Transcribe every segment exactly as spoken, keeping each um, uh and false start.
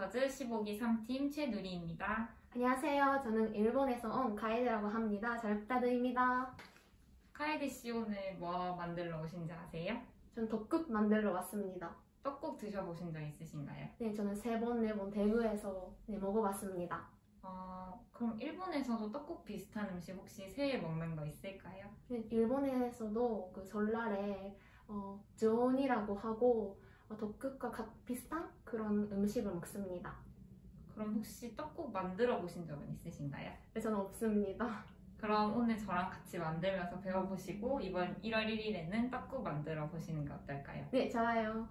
시스터즈 십오 기 삼 팀 최누리입니다. 안녕하세요. 저는 일본에서 온 가에데라고 합니다. 잘 부탁드립니다. 카에데 씨 오늘 뭐 만들러 오신지 아세요? 전 덮국 만들러 왔습니다. 떡국 드셔보신 적 있으신가요? 네, 저는 세 번, 네 번 대구에서 네, 먹어봤습니다. 어, 그럼 일본에서도 떡국 비슷한 음식 혹시 새해 먹는 거 있을까요? 네, 일본에서도 그 설날에 어, 즈온이라고 하고 어, 덮국과 같, 비슷한 그런 음식을 먹습니다. 그럼 혹시 떡국 만들어 보신 적은 있으신가요? 네, 저는 없습니다. 그럼 오늘 저랑 같이 만들면서 배워보시고 이번 일월 일일에는 떡국 만들어 보시는 게 어떨까요? 네, 좋아요.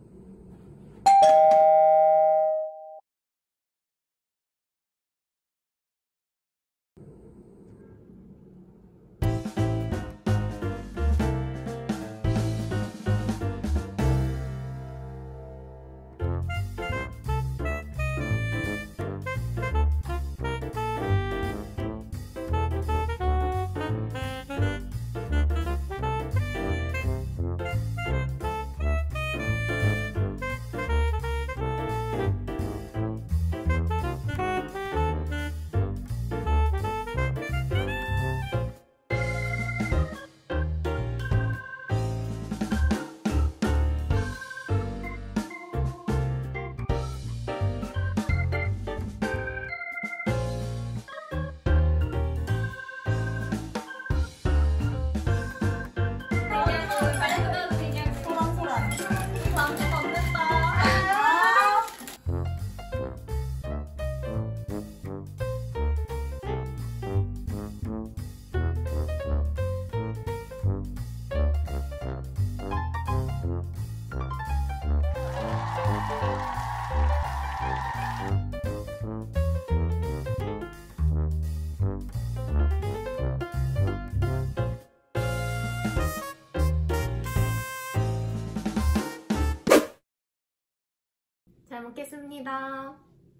잘 먹겠습니다.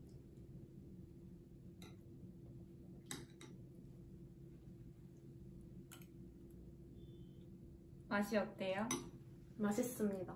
맛이 어때요? 맛있습니다.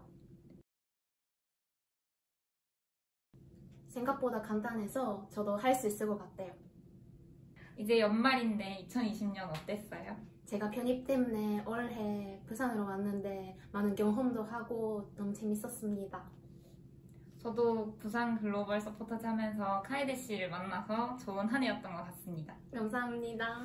생각보다 간단해서 저도 할 수 있을 것 같아요. 이제 연말인데 이천이십 년 어땠어요? 제가 편입 때문에 올해 부산으로 왔는데 많은 경험도 하고 너무 재밌었습니다. 저도 부산 글로벌 서포터즈 하면서 카에데 씨를 만나서 좋은 한 해였던 것 같습니다. 감사합니다.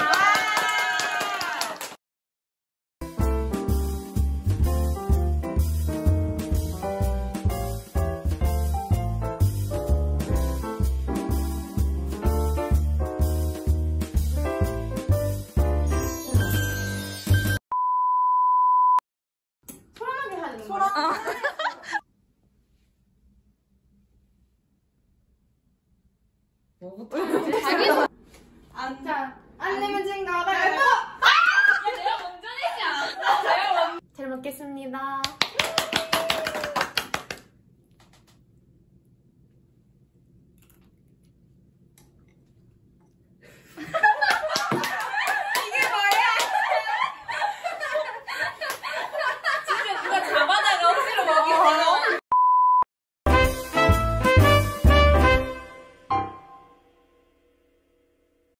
소란하게 하는 거야? 뭐부터? 자기 안, 자, 안 내면 진가 봐요. 내가 먼저 내지 않았어? 내가 먼저. 잘 먹겠습니다.